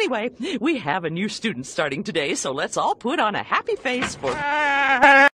Anyway, we have a new student starting today, so let's all put on a happy face for...